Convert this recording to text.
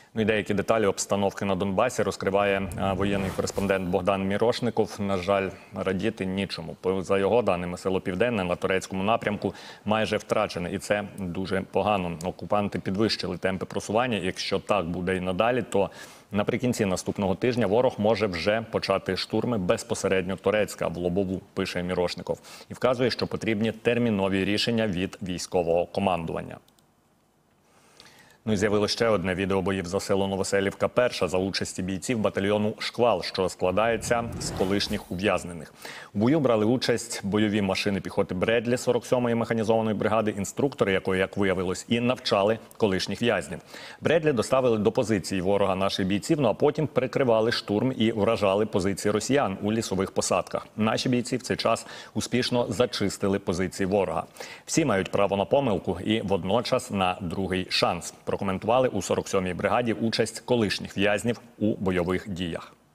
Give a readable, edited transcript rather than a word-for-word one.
Ну і деякі деталі обстановки на Донбасі розкриває воєнний кореспондент Богдан Мірошников. На жаль, радіти нічому. За його даними, село Південне на турецькому напрямку майже втрачене. І це дуже погано. Окупанти підвищили темпи просування. Якщо так буде і надалі, то наприкінці наступного тижня ворог може вже почати штурми безпосередньо Торецька в Лобову, пише Мірошников. І вказує, що потрібні термінові рішення від військового командування. Ну і з'явилося ще одне відео боїв за село Новоселівка-1 за участі бійців батальйону «Шквал», що складається з колишніх ув'язнених. У бою брали участь бойові машини піхоти «Бредлі» 47-ї механізованої бригади, інструктори якої, як виявилось, і навчали колишніх в'язнів. «Бредлі» доставили до позиції ворога наших бійців, ну а потім прикривали штурм і вражали позиції росіян у лісових посадках. Наші бійці в цей час успішно зачистили позиції ворога. Всі мають право на помилку і водночас на другий шанс. Прокоментували у 47-й бригаді участь колишніх в'язнів у бойових діях.